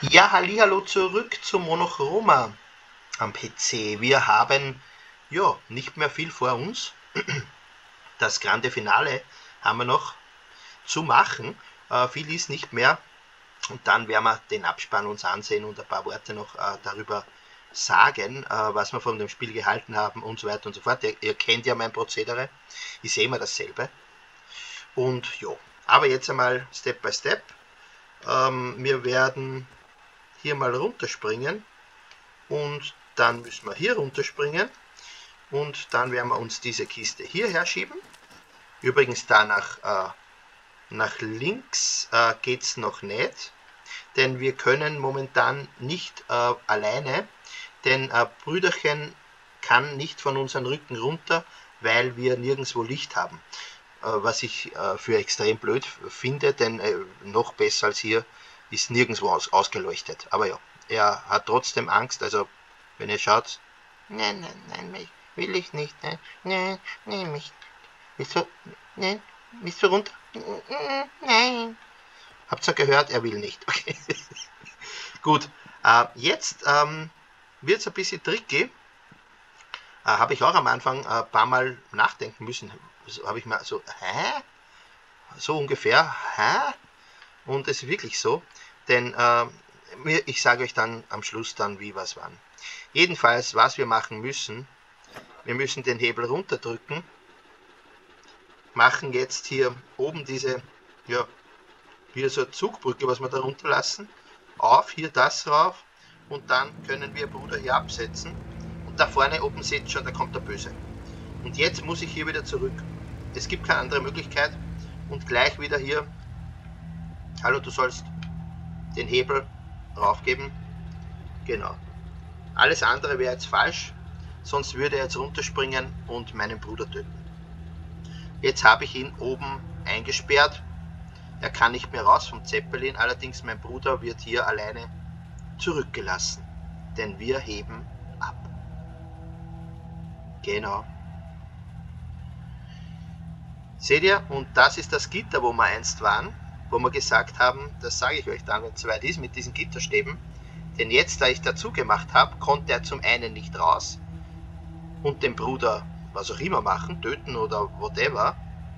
Ja, hallihallo zurück zu Monochroma am PC. Wir haben ja nicht mehr viel vor uns. Das Grande Finale haben wir noch zu machen. Viel ist nicht mehr. Und dann werden wir den Abspann uns ansehen und ein paar Worte noch darüber sagen, was wir von dem Spiel gehalten haben und so weiter und so fort. Ihr kennt ja mein Prozedere. Ich sehe immer dasselbe. Und ja, aber jetzt einmal Step by Step. Wir werden hier mal runterspringen und dann müssen wir hier runterspringen und dann werden wir uns diese Kiste hierher schieben. Übrigens da nach links geht es noch nicht, denn wir können momentan nicht alleine, denn Brüderchen kann nicht von unserem Rücken runter, weil wir nirgendwo Licht haben. Was ich für extrem blöd finde, denn noch besser als hier ist nirgendwo ausgeleuchtet. Aber ja, er hat trotzdem Angst, also wenn ihr schaut, nein, will ich nicht, nein, mich, willst du runter? Nein. Habt ihr gehört, er will nicht. Okay. Gut, jetzt wird es ein bisschen tricky. Habe ich auch am Anfang ein paar Mal nachdenken müssen. Habe ich mal so, so ungefähr, und es ist wirklich so, denn ich sage euch dann am Schluss dann, wie was wann. Jedenfalls, was wir machen müssen, wir müssen den Hebel runterdrücken, machen jetzt hier oben diese, ja, hier so eine Zugbrücke, was wir da runterlassen, auf, hier das rauf und dann können wir Bruder hier absetzen und da vorne oben seht ihr schon, da kommt der Böse. Und jetzt muss ich hier wieder zurück. Es gibt keine andere Möglichkeit und gleich wieder hier, hallo, du sollst den Hebel raufgeben. Genau. Alles andere wäre jetzt falsch, sonst würde er jetzt runterspringen und meinen Bruder töten. Jetzt habe ich ihn oben eingesperrt. Er kann nicht mehr raus vom Zeppelin, allerdings mein Bruder wird hier alleine zurückgelassen, denn wir heben ab. Genau. Seht ihr? Und das ist das Gitter, wo wir einst waren, wo wir gesagt haben, das sage ich euch dann, wenn es soweit ist, mit diesen Gitterstäben. Denn jetzt, da ich dazu gemacht habe, konnte er zum einen nicht raus und den Bruder was auch immer machen, töten oder whatever.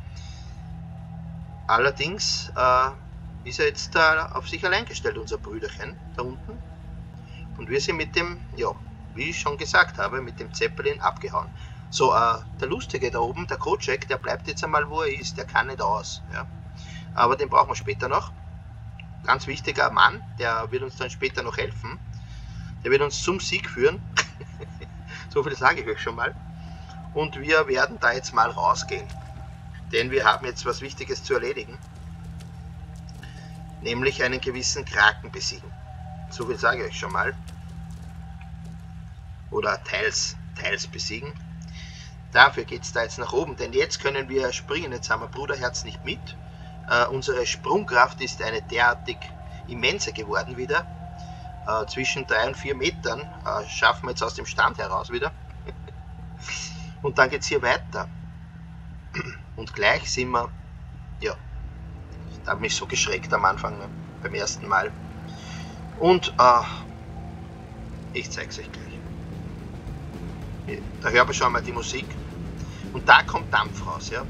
Allerdings ist er jetzt da auf sich allein gestellt, unser Brüderchen da unten. Und wir sind mit dem, ja, wie ich schon gesagt habe, mit dem Zeppelin abgehauen. So, der Lustige da oben, der Kocek, der bleibt jetzt einmal, wo er ist, der kann nicht aus. Ja. Aber den brauchen wir später noch. Ganz wichtiger Mann, der wird uns dann später noch helfen. Der wird uns zum Sieg führen. So viel sage ich euch schon mal. Und wir werden da jetzt mal rausgehen. Denn wir haben jetzt was Wichtiges zu erledigen. Nämlich einen gewissen Kraken besiegen. So viel sage ich euch schon mal. Oder teils besiegen. Dafür geht es da jetzt nach oben, denn jetzt können wir springen. Jetzt haben wir Bruderherz nicht mit. Unsere Sprungkraft ist eine derartig immense geworden wieder. Zwischen 3 und 4 Metern schaffen wir jetzt aus dem Stand heraus wieder. Und dann geht es hier weiter. Und gleich sind wir, ja, da habe ich mich so geschreckt am Anfang, ne, beim ersten Mal. Und ich zeige es euch gleich. Da hören wir schon mal die Musik. Und da kommt Dampf raus, ja.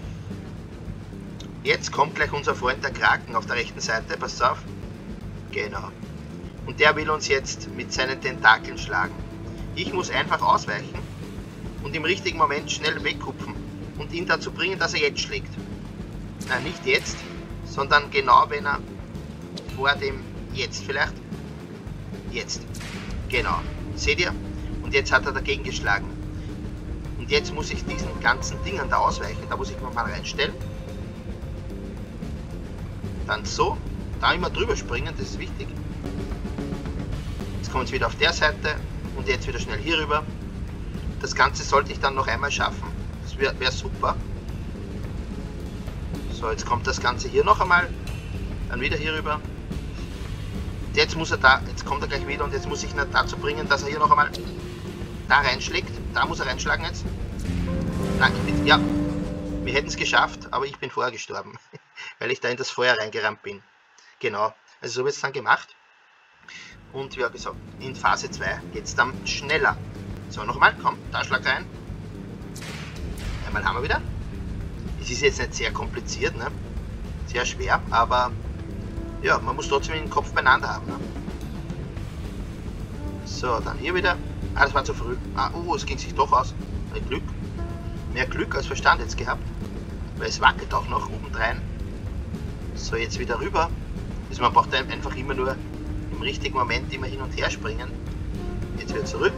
Jetzt kommt gleich unser Freund der Kraken auf der rechten Seite, passt auf. Genau. Und der will uns jetzt mit seinen Tentakeln schlagen. Ich muss einfach ausweichen und im richtigen Moment schnell wegkupfen und ihn dazu bringen, dass er jetzt schlägt. Nein, nicht jetzt, sondern genau wenn er vor dem jetzt vielleicht. Jetzt. Genau. Seht ihr? Und jetzt hat er dagegen geschlagen. Und jetzt muss ich diesen ganzen Dingern da ausweichen. Da muss ich mal reinstellen. Dann so. Da immer drüber springen, das ist wichtig. Jetzt kommen wir wieder auf der Seite und jetzt wieder schnell hier rüber. Das Ganze sollte ich dann noch einmal schaffen. Das wäre super. So, jetzt kommt das Ganze hier noch einmal. Dann wieder hier rüber. Jetzt muss er da, jetzt kommt er gleich wieder und jetzt muss ich ihn dazu bringen, dass er hier noch einmal da reinschlägt. Da muss er reinschlagen jetzt. Danke, bitte. Ja, wir hätten es geschafft, aber ich bin vorher gestorben, weil ich da in das Feuer reingerannt bin. Genau, also so wird es dann gemacht. Und wie gesagt, in Phase 2 geht es dann schneller. So, nochmal, komm, da schlag rein. Einmal haben wir wieder. Es ist jetzt nicht sehr kompliziert, ne? Sehr schwer, aber ja, man muss trotzdem den Kopf beieinander haben. Ne? So, dann hier wieder. Ah, das war zu früh. Ah, es ging sich doch aus. Glück. Mehr Glück als Verstand jetzt gehabt. Weil es wackelt auch noch obendrein. So, jetzt wieder rüber. Also man braucht einfach immer nur im richtigen Moment immer hin und her springen. Jetzt wieder zurück.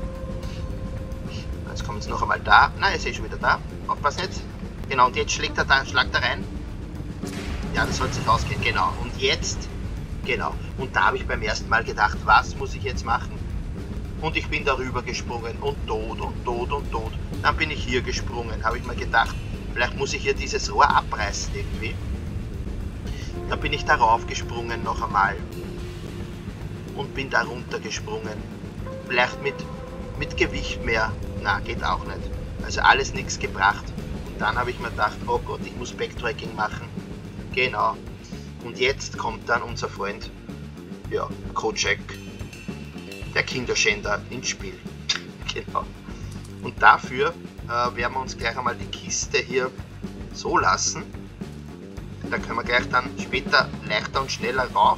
Jetzt kommen wir noch einmal da. Nein, jetzt ist schon wieder da. Aufpassen jetzt. Genau, und jetzt schlägt er da, schlagt er rein. Ja, das soll sich ausgehen. Genau. Und jetzt, genau. Und da habe ich beim ersten Mal gedacht, was muss ich jetzt machen? Und ich bin darüber gesprungen und tot und tot und tot. Dann bin ich hier gesprungen, habe ich mir gedacht, vielleicht muss ich hier dieses Rohr abreißen irgendwie. Dann bin ich darauf gesprungen noch einmal. Und bin da runter gesprungen. Vielleicht mit Gewicht mehr. Na, geht auch nicht. Also alles nichts gebracht. Und dann habe ich mir gedacht, oh Gott, ich muss Backtracking machen. Genau. Und jetzt kommt dann unser Freund, ja, Kocek, der Kinderschänder, ins Spiel. Genau. Und dafür werden wir uns gleich einmal die Kiste hier so lassen. Da können wir gleich dann später leichter und schneller rauf.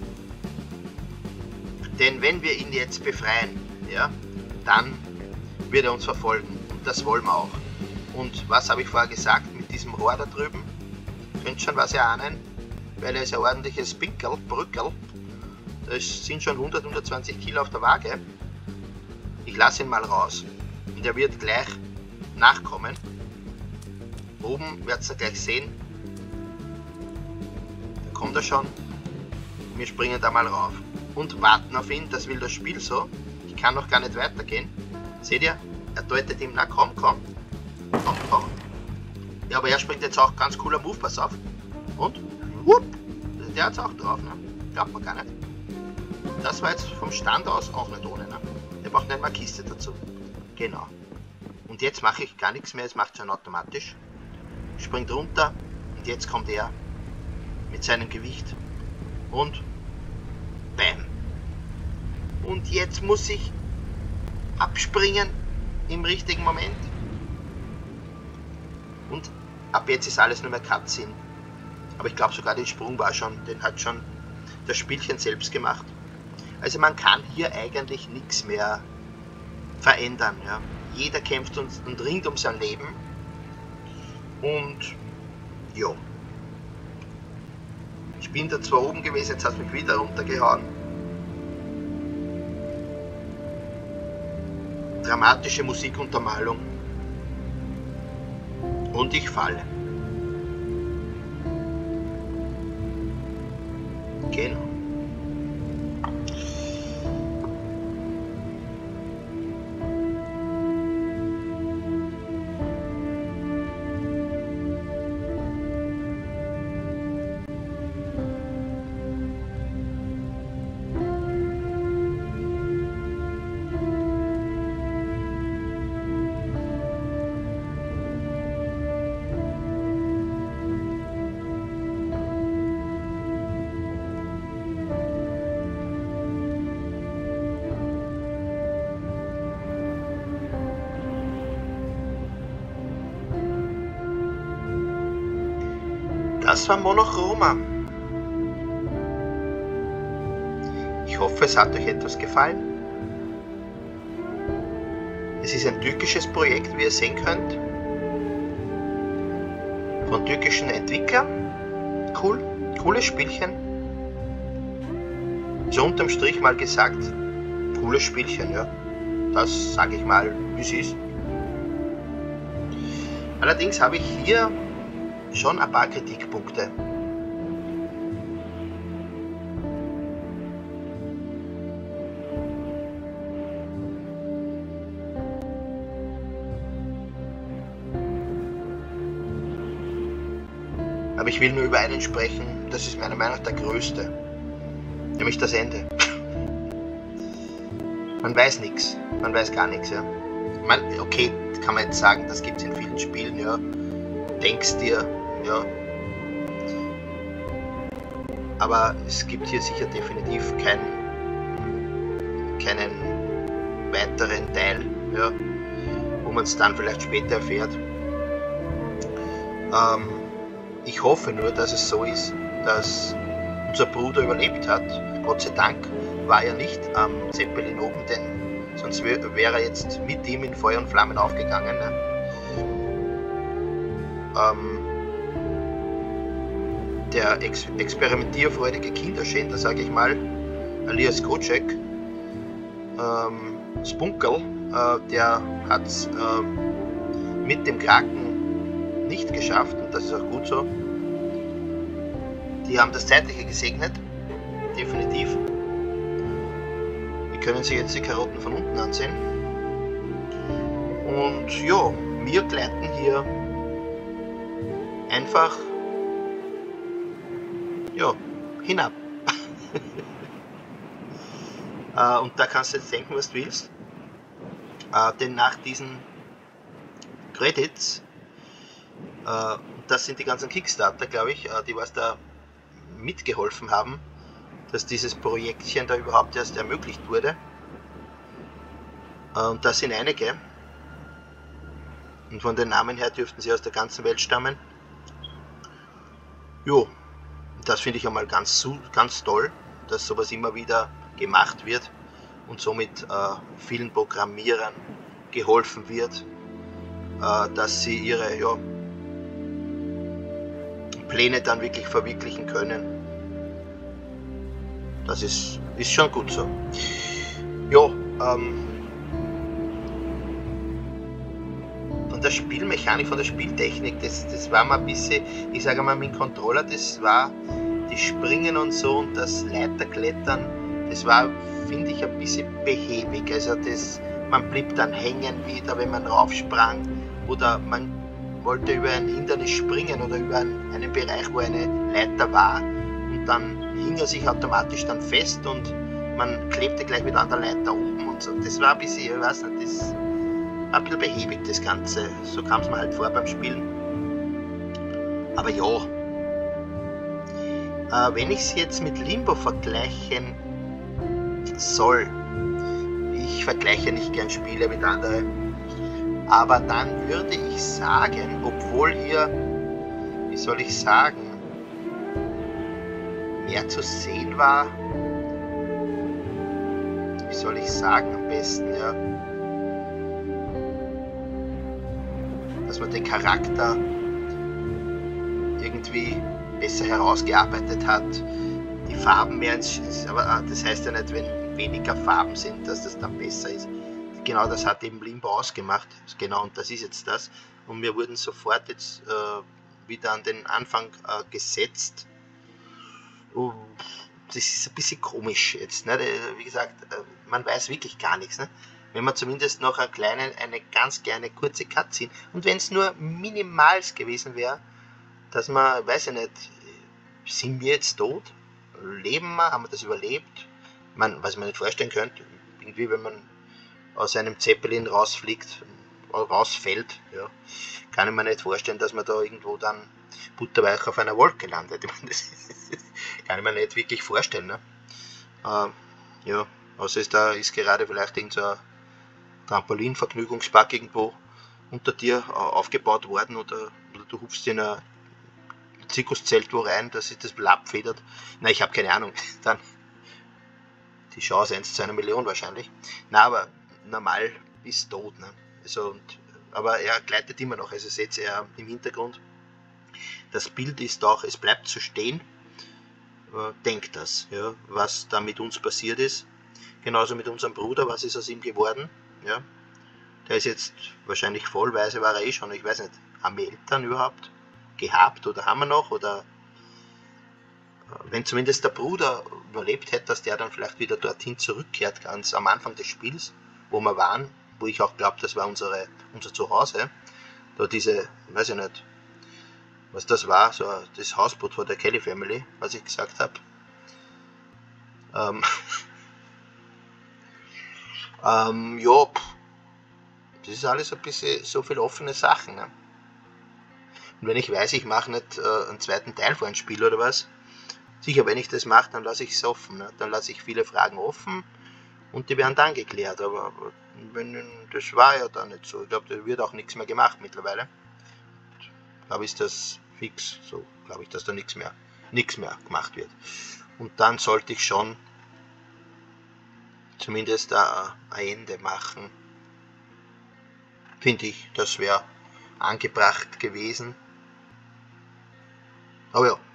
Denn wenn wir ihn jetzt befreien, ja, dann wird er uns verfolgen. Und das wollen wir auch. Und was habe ich vorher gesagt mit diesem Rohr da drüben? Könnt schon was erahnen, weil er ist ein ordentliches Pinkel, Brückel. Das sind schon 100, 120 Kilo auf der Waage. Ich lasse ihn mal raus. Und er wird gleich nachkommen. Oben werdet ihr gleich sehen. Da kommt er schon. Wir springen da mal rauf. Und warten auf ihn, das will das Spiel so. Ich kann noch gar nicht weitergehen. Seht ihr? Er deutet ihm, na komm, komm. Komm, komm. Ja, aber er springt jetzt auch ganz cooler Move, pass auf. Und, whoop, der hat's auch drauf, ne? Glaubt man gar nicht. Das war jetzt vom Stand aus auch nicht ohne, ne? Der braucht nicht mal Kiste dazu. Genau. Und jetzt mache ich gar nichts mehr, es macht schon automatisch. Springt runter und jetzt kommt er mit seinem Gewicht und bam. Und jetzt muss ich abspringen im richtigen Moment. Und ab jetzt ist alles nur mehr Cutscene. Aber ich glaube sogar den Sprung war schon, den hat schon das Spielchen selbst gemacht. Also man kann hier eigentlich nichts mehr verändern. Ja. Jeder kämpft und ringt um sein Leben. Und jo. Ich bin da zwar oben gewesen, jetzt hat es mich wieder runtergehauen. Dramatische Musikuntermalung. Und ich falle. Genau. Das war Monochroma. Ich hoffe, es hat euch etwas gefallen. Es ist ein türkisches Projekt, wie ihr sehen könnt. Von türkischen Entwicklern. Cool, cooles Spielchen. So unterm Strich mal gesagt, cooles Spielchen, ja. Das sage ich mal, wie es ist. Allerdings habe ich hier schon ein paar Kritikpunkte. Aber ich will nur über einen sprechen, das ist meiner Meinung nach der größte. Nämlich das Ende. Man weiß nichts, man weiß gar nichts, ja. Okay, kann man jetzt sagen, das gibt es in vielen Spielen, ja. Denkst dir, ja. Aber es gibt hier sicher definitiv keinen weiteren Teil, ja, wo man es dann vielleicht später erfährt. Ich hoffe nur, dass es so ist, dass unser Bruder überlebt hat. Gott sei Dank war er nicht am Zeppelin oben, denn sonst wäre er jetzt mit ihm in Feuer und Flammen aufgegangen. Ne? Der experimentierfreudige Kinderschänder, sage ich mal, alias Kocek, Spunkerl, der hat es mit dem Kraken nicht geschafft, und das ist auch gut so. Die haben das Zeitliche gesegnet, definitiv. Wir können sich jetzt die Karotten von unten ansehen. Und ja, wir gleiten hier einfach hinab. Und da kannst du jetzt denken, was du willst. Denn nach diesen Credits, das sind die ganzen Kickstarter, glaube ich, die was da mitgeholfen haben, dass dieses Projektchen da überhaupt erst ermöglicht wurde. Und das sind einige. Und von den Namen her dürften sie aus der ganzen Welt stammen. Jo, das finde ich einmal ganz toll, dass sowas immer wieder gemacht wird und somit vielen Programmierern geholfen wird, dass sie ihre Pläne dann wirklich verwirklichen können. Das ist schon gut so. Ja, von der Spielmechanik, von der Spieltechnik, das war mal ein bisschen, ich sage mal mit dem Controller, das war die Springen und so und das Leiterklettern, das war, finde ich, ein bisschen behäbig. Also man blieb dann hängen wieder, wenn man raufsprang, oder man wollte über ein Hindernis springen oder über einen Bereich, wo eine Leiter war, und dann hing er sich automatisch dann fest und man klebte gleich wieder an der Leiter oben und so. Das war ein bisschen, ich weiß nicht, das war ein bisschen behäbig, das Ganze. So kam es mir halt vor beim Spielen. Aber ja, wenn ich es jetzt mit Limbo vergleichen soll, ich vergleiche nicht gern Spiele mit anderen, aber dann würde ich sagen, obwohl hier, wie soll ich sagen, mehr zu sehen war, wie soll ich sagen am besten, ja, dass man den Charakter irgendwie besser herausgearbeitet hat, die Farben mehr aber das heißt ja nicht, wenn weniger Farben sind, dass das dann besser ist. Genau, das hat eben Limbo ausgemacht, genau, und das ist jetzt das, und wir wurden sofort jetzt wieder an den Anfang gesetzt. Das ist ein bisschen komisch jetzt, ne? Wie gesagt, man weiß wirklich gar nichts, ne? Wenn man zumindest noch eine ganz kleine kurze Cutscene, und wenn es nur minimals gewesen wäre, dass man, weiß ich nicht, sind wir jetzt tot? Leben wir? Haben wir das überlebt? Was man nicht vorstellen könnte, irgendwie, wenn man aus einem Zeppelin rausfliegt, rausfällt, ja, kann ich mir nicht vorstellen, dass man da irgendwo dann butterweich auf einer Wolke landet. Ich meine, das kann ich mir nicht wirklich vorstellen. Ne? Ja, außer ist gerade vielleicht irgend so ein Trampolin-Vergnügungspark irgendwo unter dir aufgebaut worden, oder du hupfst in ein Zirkuszelt wo rein, dass sich das abfedert. Na, ich habe keine Ahnung. Dann die Chance 1 zu 1 Million wahrscheinlich. Na, aber normal ist tot. Ne? Also, aber er gleitet immer noch. Also seht ihr im Hintergrund. Das Bild ist auch, es bleibt zu stehen. Denkt das, ja, was da mit uns passiert ist. Genauso mit unserem Bruder, was ist aus ihm geworden. Ja? Der ist jetzt wahrscheinlich vollweise, war er schon, ich weiß nicht, haben wir Eltern überhaupt gehabt oder haben wir noch, oder wenn zumindest der Bruder überlebt hätte, dass der dann vielleicht wieder dorthin zurückkehrt, ganz am Anfang des Spiels, wo wir waren, wo ich auch glaube, das war unser Zuhause, da diese, weiß ich nicht, was das war, so das Hausboot von der Kelly Family, was ich gesagt habe. Ja, das ist alles ein bisschen so viel offene Sachen. Ne? Und wenn ich weiß, ich mache nicht einen zweiten Teil von einem Spiel oder was, sicher, wenn ich das mache, dann lasse ich es offen. Ne? Dann lasse ich viele Fragen offen und die werden dann geklärt. Aber das war ja dann nicht so. Ich glaube, da wird auch nichts mehr gemacht mittlerweile. Ich glaube, ist das fix so, glaube ich, dass da nichts mehr gemacht wird. Und dann sollte ich schon zumindest ein Ende machen. Finde ich, das wäre angebracht gewesen. Aber ja,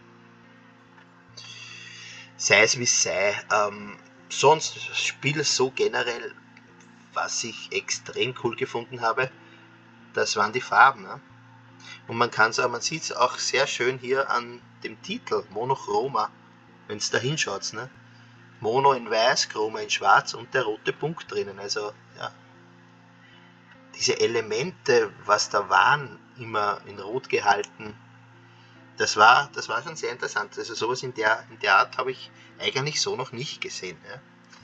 sei es wie es sei. Sonst das Spiel so generell, was ich extrem cool gefunden habe, das waren die Farben. Ne? Und man sieht es auch sehr schön hier an dem Titel, Monochroma, wenn es da hinschaut. Ne? Mono in weiß, Chroma in schwarz und der rote Punkt drinnen. Also ja, diese Elemente, was da waren, immer in rot gehalten, das war schon sehr interessant. Also sowas in der Art habe ich eigentlich so noch nicht gesehen. Ja?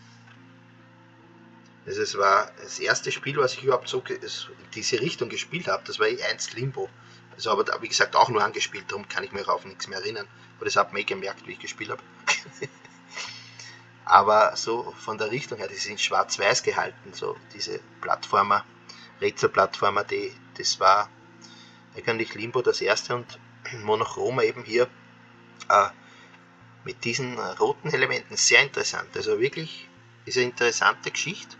Also es war das erste Spiel, was ich überhaupt so in diese Richtung gespielt habe. Das war E1 Limbo. Also aber wie gesagt auch nur angespielt, darum kann ich mich auf nichts mehr erinnern. Aber das hat man gemerkt, wie ich gespielt habe. Aber so von der Richtung her, die sind schwarz-weiß gehalten, so diese Plattformer, Rätselplattformer, das war eigentlich Limbo das erste und Monochroma eben hier mit diesen roten Elementen, sehr interessant. Also wirklich ist eine interessante Geschichte.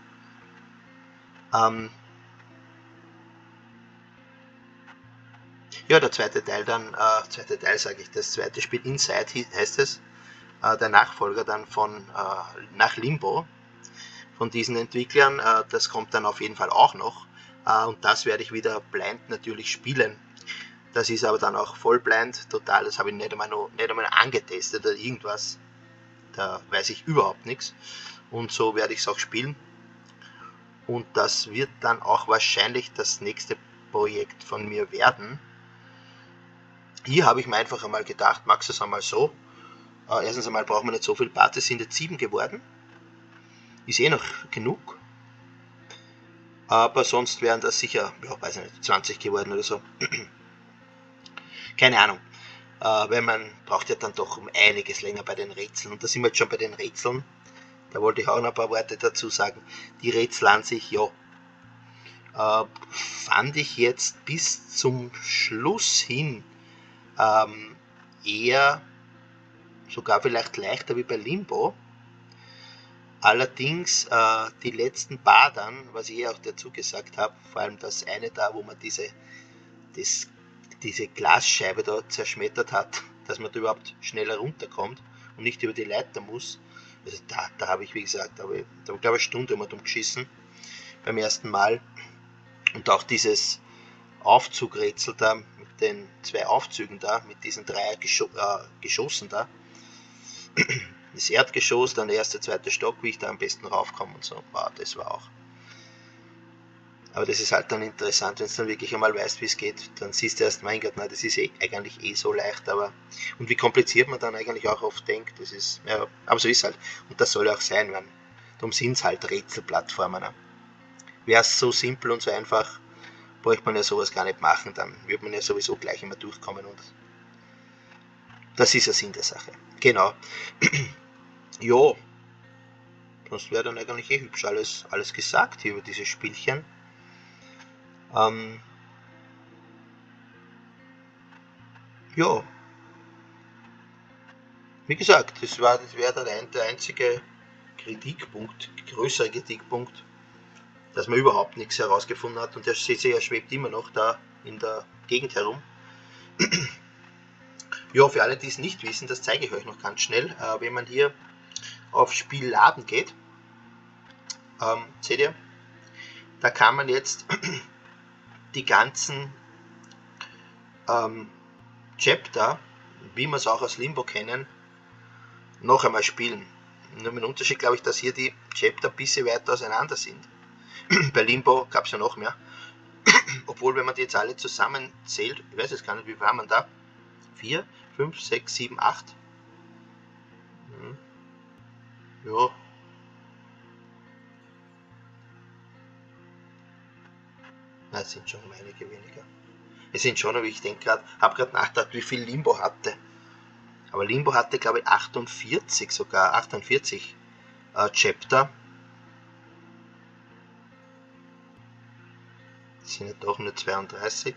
Ja, der zweite Teil dann, das zweite Spiel Inside heißt es, der Nachfolger dann nach Limbo von diesen Entwicklern, das kommt dann auf jeden Fall auch noch und das werde ich wieder blind natürlich spielen. Das ist aber dann auch voll blind, total, das habe ich nicht einmal angetestet oder irgendwas, da weiß ich überhaupt nichts und so werde ich es auch spielen und das wird dann auch wahrscheinlich das nächste Projekt von mir werden. Hier habe ich mir einfach einmal gedacht, machst du es einmal so, erstens einmal braucht man nicht so viel Parts, es sind jetzt 7 geworden, ist noch genug, aber sonst wären das sicher, ja, weiß ich nicht, 20 geworden oder so. Keine Ahnung, weil man braucht ja dann doch um einiges länger bei den Rätseln. Und da sind wir jetzt schon bei den Rätseln, da wollte ich auch noch ein paar Worte dazu sagen. Die Rätsel an sich, ja, fand ich jetzt bis zum Schluss hin eher sogar vielleicht leichter wie bei Limbo. Allerdings die letzten paar dann, was ich auch dazu gesagt habe, vor allem das eine da, wo man diese Glasscheibe da zerschmettert hat, dass man da überhaupt schneller runterkommt und nicht über die Leiter muss. Also da habe ich, wie gesagt, da habe ich glaube ich eine Stunde immer drum geschissen beim ersten Mal. Und auch dieses Aufzugrätsel da mit den 2 Aufzügen da, mit diesen 3 Geschossen da. Das Erdgeschoss, dann der erste, zweite Stock, wie ich da am besten raufkomme und so. Wow, das war auch. Aber das ist halt dann interessant, wenn du dann wirklich einmal weißt, wie es geht, dann siehst du erst, mein Gott, nein, das ist eigentlich so leicht, aber und wie kompliziert man dann eigentlich auch oft denkt, das ist, ja, aber so ist halt. Und das soll auch sein, weil darum sind es halt Rätselplattformen. Ne? Wäre es so simpel und so einfach, bräuchte man ja sowas gar nicht machen, dann wird man ja sowieso gleich immer durchkommen und das ist der Sinn der Sache. Genau. Jo, sonst wäre dann eigentlich hübsch alles gesagt hier über dieses Spielchen. Ja, wie gesagt, das wäre der einzige Kritikpunkt, größere Kritikpunkt, dass man überhaupt nichts herausgefunden hat und der CC schwebt immer noch da in der Gegend herum. Ja, für alle, die es nicht wissen, das zeige ich euch noch ganz schnell. Wenn man hier auf Spiel laden geht, seht ihr, da kann man jetzt die ganzen Chapter, wie wir es auch aus Limbo kennen, noch einmal spielen. Nur mit dem Unterschied, glaube ich, dass hier die Chapter ein bisschen weiter auseinander sind. Bei Limbo gab es ja noch mehr. Obwohl, wenn man die jetzt alle zusammenzählt, ich weiß jetzt gar nicht, wie viel haben wir da? 4, 5, 6, 7, 8. Ja. Nein, es sind schon einige weniger. Es sind schon, aber ich denke gerade, habe gerade nachgedacht, wie viel Limbo hatte. Aber Limbo hatte, glaube ich, 48 Chapter. sind ja doch nur 32.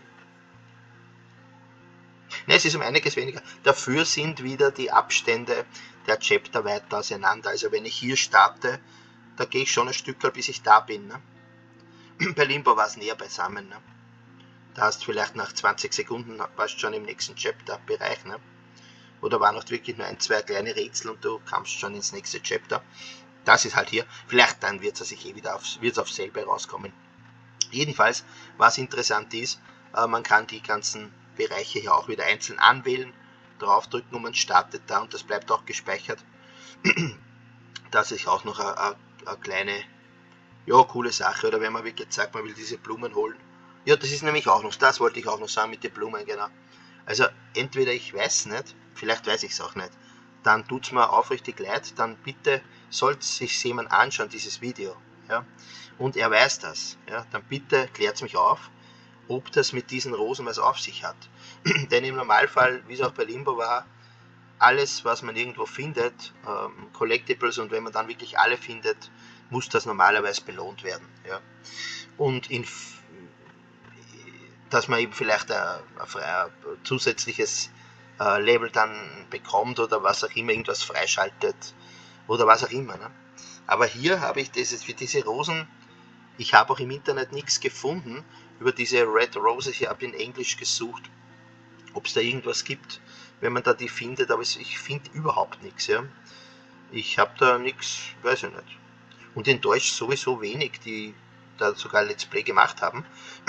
Ne, es ist um einiges weniger. Dafür sind wieder die Abstände der Chapter weiter auseinander. Also wenn ich hier starte, da gehe ich schon ein Stück, bis ich da bin. Ne? Bei Limbo war es näher beisammen. Ne? Da hast du vielleicht nach 20 Sekunden warst schon im nächsten Chapter-Bereich. Ne? Oder waren noch wirklich nur ein, zwei kleine Rätsel und du kamst schon ins nächste Chapter. Das ist halt hier. Vielleicht dann wird es sich wieder aufs selbe rauskommen. Jedenfalls, was interessant ist, man kann die ganzen Bereiche hier auch wieder einzeln anwählen, draufdrücken und man startet da und das bleibt auch gespeichert. Das ist auch noch eine kleine, ja, coole Sache. Oder wenn man wirklich sagt, man will diese Blumen holen. Ja, das ist nämlich auch noch, das wollte ich auch noch sagen mit den Blumen, genau. Also entweder ich weiß nicht, vielleicht weiß ich es auch nicht, dann tut es mir aufrichtig leid, dann bitte sollte sich jemand anschauen, dieses Video. Ja? Und er weiß das, ja? Dann bitte klärt es mich auf, ob das mit diesen Rosen was auf sich hat. Denn im Normalfall, wie es auch bei Limbo war, alles, was man irgendwo findet, Collectibles, und wenn man dann wirklich alle findet, muss das normalerweise belohnt werden. Ja? Und dass man eben vielleicht ein zusätzliches Label dann bekommt oder was auch immer, irgendwas freischaltet oder was auch immer. Ne? Aber hier habe ich für diese Rosen, ich habe auch im Internet nichts gefunden über diese Red Roses, ich habe in Englisch gesucht, ob es da irgendwas gibt, wenn man da die findet, aber ich finde überhaupt nichts. Ja? Ich habe da nichts, weiß ich nicht. Und in Deutsch sowieso wenig, die da sogar Let's Play gemacht haben.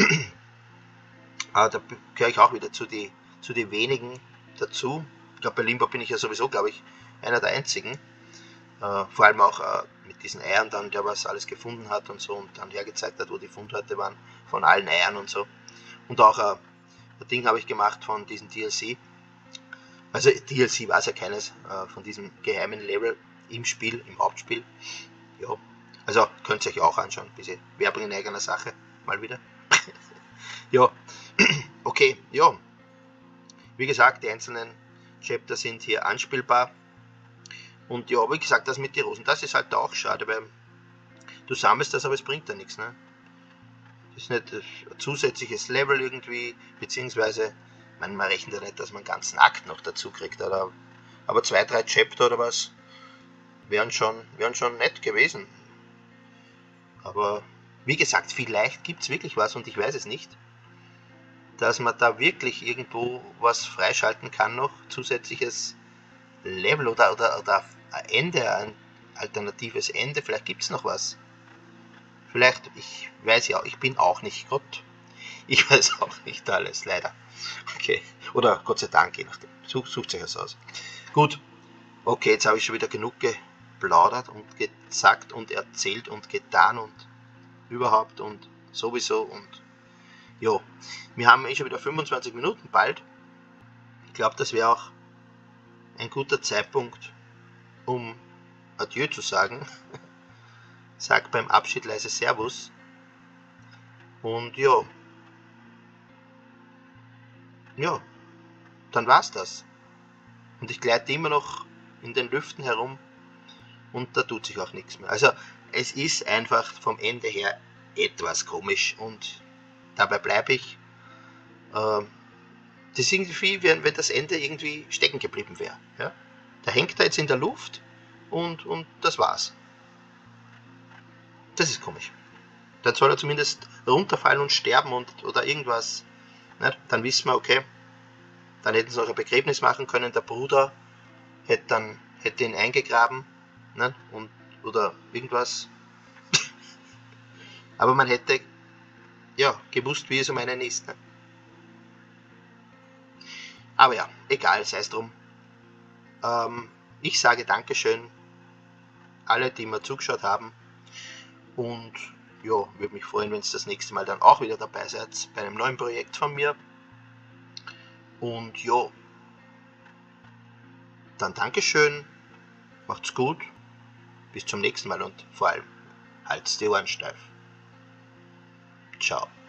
Da gehöre ich auch wieder zu den wenigen dazu. Ich glaube, bei Limbo bin ich ja sowieso, glaube ich, einer der einzigen. Vor allem auch mit diesen Eiern dann, der was alles gefunden hat und so und dann hergezeigt hat, wo die Fundorte waren, von allen Eiern und so. Und auch ein Ding habe ich gemacht von diesem DLC. Also DLC war es ja keines, von diesem geheimen Level im Spiel, im Hauptspiel. Ja, also könnt ihr euch auch anschauen, ein bisschen Werbung in eigener Sache, mal wieder. Ja, okay, ja. Wie gesagt, die einzelnen Chapter sind hier anspielbar. Und ja, wie gesagt, das mit den Rosen, das ist halt auch schade, weil du sammelst das, aber es bringt ja nichts. Ne? Das ist nicht ein zusätzliches Level irgendwie, beziehungsweise, man rechnet ja nicht, dass man einen ganzen Akt noch dazu kriegt. Oder, aber 2, 3 Chapter oder was wären schon nett gewesen. Aber wie gesagt, vielleicht gibt es wirklich was und ich weiß es nicht, dass man da wirklich irgendwo was freischalten kann noch, zusätzliches Level oder ein Ende, ein alternatives Ende, vielleicht gibt es noch was. Vielleicht, ich weiß ja, ich bin auch nicht Gott. Ich weiß auch nicht alles, leider. Okay, oder Gott sei Dank, je nachdem. Sucht euch das aus. Gut, okay, jetzt habe ich schon wieder genug geplaudert und gesagt und erzählt und getan und überhaupt und sowieso und jo, wir haben schon wieder 25 Minuten bald. Ich glaube, das wäre auch ein guter Zeitpunkt, um Adieu zu sagen. Sag beim Abschied leise Servus. Und ja, dann war's das. Und ich gleite immer noch in den Lüften herum und da tut sich auch nichts mehr. Also es ist einfach vom Ende her etwas komisch und dabei bleibe ich. Das ist irgendwie, wenn das Ende irgendwie stecken geblieben wäre. Ja? Da hängt er jetzt in der Luft und das war's. Das ist komisch. Dann soll er zumindest runterfallen und sterben oder irgendwas. Ne? Dann wissen wir, okay, dann hätten sie auch ein Begräbnis machen können. Der Bruder hätte ihn eingegraben, ne? Oder irgendwas. Aber man hätte ja gewusst, wie es um einen ist. Ne? Aber ja, egal, sei es drum. Ich sage Dankeschön alle, die mir zugeschaut haben. Und ja, würde mich freuen, wenn ihr das nächste Mal dann auch wieder dabei seid bei einem neuen Projekt von mir. Und ja, dann Dankeschön, macht's gut, bis zum nächsten Mal und vor allem halt's die Ohren steif. Ciao.